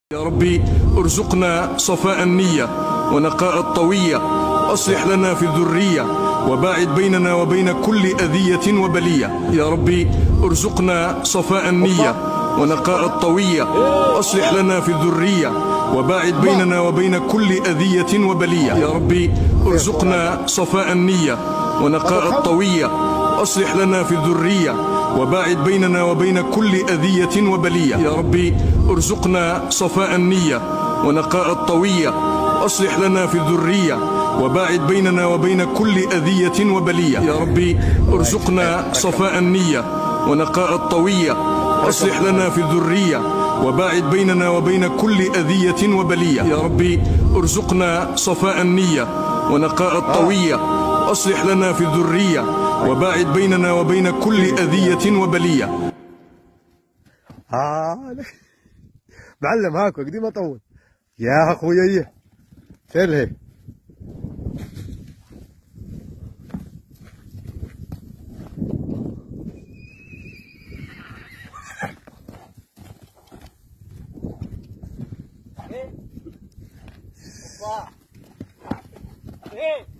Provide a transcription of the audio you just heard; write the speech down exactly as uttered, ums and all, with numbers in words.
يا ربي ارزقنا صفاء النية ونقاء الطوية، أصلح لنا في الذرية وباعد بيننا وبين كل أذية وبلية. يا ربي ارزقنا صفاء النية ونقاء الطوية، أصلح لنا في الذرية وباعد بيننا وبين كل أذية وبلية. يا ربي ارزقنا صفاء النية ونقاء الطوية، أصلح لنا في الذرية وباعد بيننا وبين كل أذية وبلية. يا ربي ارزقنا صفاء النية ونقاء الطوية، أصلح لنا في الذرية وباعد بيننا وبين كل أذية وبلية. يا ربي ارزقنا صفاء النية ونقاء الطوية، أصلح لنا في الذرية وباعد بيننا وبين كل أذية وبلية. يا ربي ارزقنا صفاء النية ونقاء الطوية، أصلح لنا في الذرية وباعد بيننا وبين كل أذية وبلية. آه معلم هاكو قديم اطول يا اخويا سلهي ايه